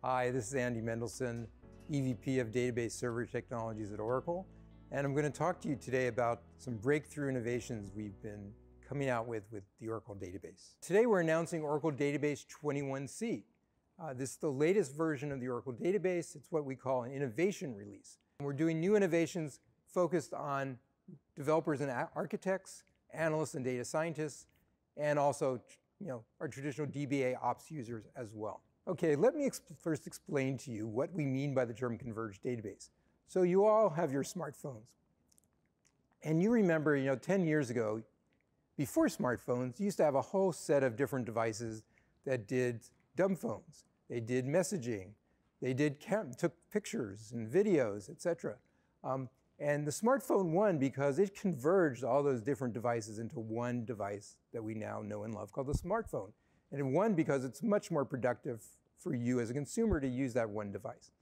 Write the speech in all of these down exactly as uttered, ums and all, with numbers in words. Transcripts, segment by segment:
Hi, this is Andy Mendelson, E V P of Database Server Technologies at Oracle, and I'm going to talk to you today about some breakthrough innovations we've been coming out with with the Oracle Database. Today we're announcing Oracle Database twenty-one C. Uh, this is the latest version of the Oracle Database. It's what we call an innovation release. We're doing new innovations focused on developers and architects, analysts and data scientists, and also you know, our traditional D B A ops users as well. Okay, let me exp- first explain to you what we mean by the term converged database. So you all have your smartphones. And you remember, you know, ten years ago, before smartphones, you used to have a whole set of different devices that did dumb phones. They did messaging. They did cam- took pictures and videos, et cetera. Um, and the smartphone won because it converged all those different devices into one device that we now know and love called the smartphone. And it won because it's much more productive for you as a consumer to use that one device.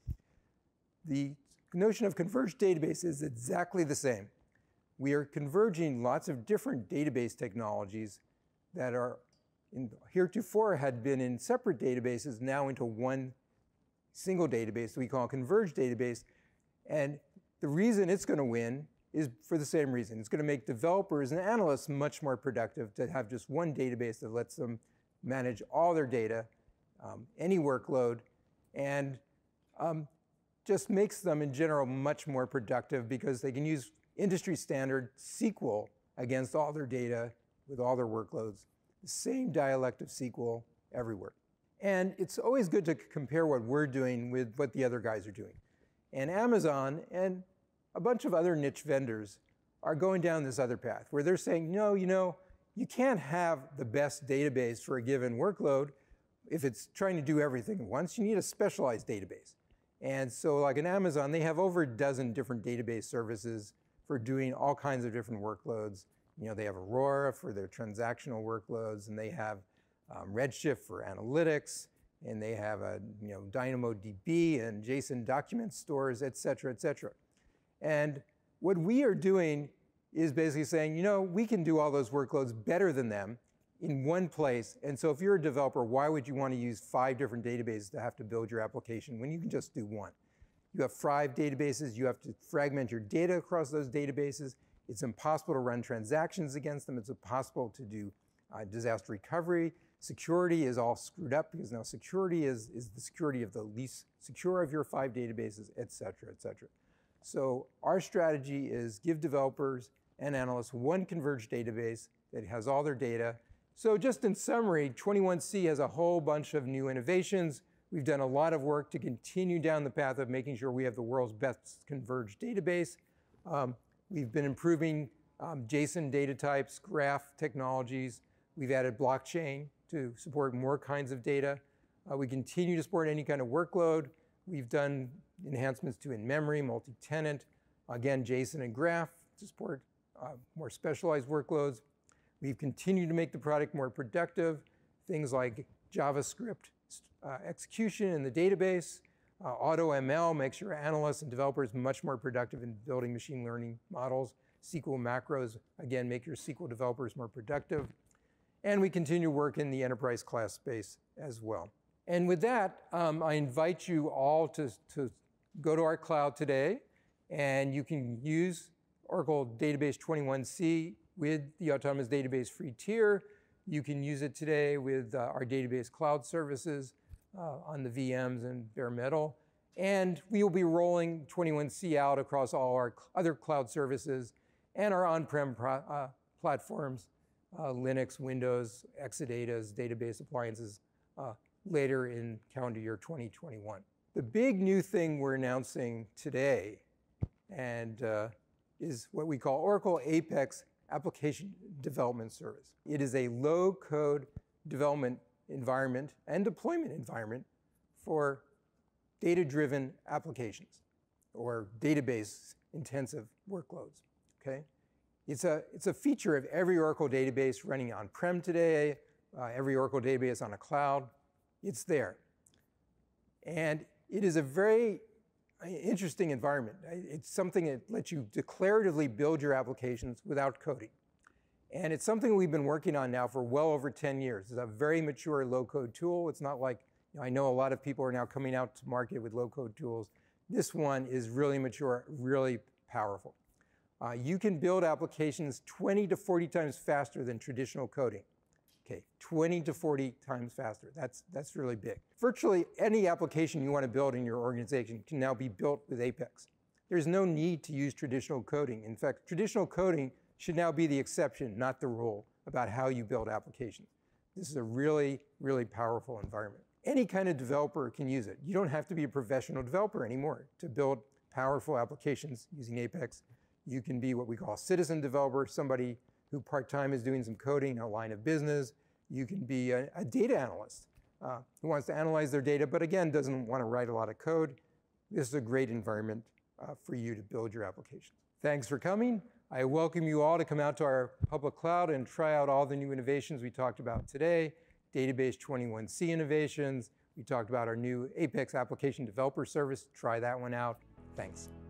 The notion of converged database is exactly the same. We are converging lots of different database technologies that are in, heretofore had been in separate databases now into one single database that we call a converged database. And the reason it's going to win is for the same reason. It's going to make developers and analysts much more productive to have just one database that lets them manage all their data, um, any workload, and um, just makes them in general much more productive because they can use industry standard S Q L against all their data with all their workloads, the same dialect of S Q L everywhere. And it's always good to compare what we're doing with what the other guys are doing. And Amazon and a bunch of other niche vendors are going down this other path where they're saying, no, you know, you can't have the best database for a given workload if it's trying to do everything at once. You need a specialized database. And so like in Amazon, they have over a dozen different database services for doing all kinds of different workloads. You know, they have Aurora for their transactional workloads, and they have um, Redshift for analytics, and they have a you know DynamoDB and JSON document stores, et cetera, et cetera. And what we are doing is basically saying, you know, we can do all those workloads better than them in one place. And so if you're a developer, why would you want to use five different databases to have to build your application when you can just do one? You have five databases, you have to fragment your data across those databases. It's impossible to run transactions against them. It's impossible to do uh, disaster recovery. Security is all screwed up because now security is, is the security of the least secure of your five databases, et cetera, et cetera. So our strategy is give developers and analysts one converged database that has all their data. So just in summary, twenty-one C has a whole bunch of new innovations. We've done a lot of work to continue down the path of making sure we have the world's best converged database. Um, we've been improving um, JSON data types, graph technologies. We've added blockchain to support more kinds of data. Uh, we continue to support any kind of workload. We've done enhancements to in-memory, multi-tenant, again, JSON and graph to support uh, more specialized workloads. We've continued to make the product more productive, things like JavaScript uh, execution in the database. Uh, AutoML makes your analysts and developers much more productive in building machine learning models. S Q L macros, again, make your S Q L developers more productive. And we continue to work in the enterprise class space as well. And with that, um, I invite you all to, to go to our cloud today, and you can use Oracle Database twenty-one C with the Autonomous Database free tier. You can use it today with uh, our database cloud services uh, on the V Ms and bare metal. And we will be rolling twenty-one C out across all our other cloud services and our on-prem uh, platforms, uh, Linux, Windows, Exadatas, database appliances, uh, later in calendar year twenty twenty-one. The big new thing we're announcing today and uh, is what we call Oracle Apex Application Development Service. It is a low-code development environment and deployment environment for data-driven applications or database-intensive workloads, okay? It's a, it's a feature of every Oracle database running on-prem today, uh, every Oracle database on a cloud. It's there. And it is a very interesting environment. It's something that lets you declaratively build your applications without coding. And it's something we've been working on now for well over ten years. It's a very mature low-code tool. It's not like You know, I know a lot of people are now coming out to market with low-code tools. This one is really mature, really powerful. Uh, you can build applications twenty to forty times faster than traditional coding. Okay, twenty to forty times faster. That's, that's really big. Virtually any application you want to build in your organization can now be built with Apex. There's no need to use traditional coding. In fact, traditional coding should now be the exception, not the rule, about how you build applications. This is a really, really powerful environment. Any kind of developer can use it. You don't have to be a professional developer anymore to build powerful applications using Apex. You can be what we call a citizen developer, somebody who part-time is doing some coding in a line of business. You can be a, a data analyst uh, who wants to analyze their data, but again, doesn't want to write a lot of code. This is a great environment uh, for you to build your applications. Thanks for coming. I welcome you all to come out to our public cloud and try out all the new innovations we talked about today. Database twenty-one C innovations. We talked about our new Apex Application Developer Service. Try that one out. Thanks.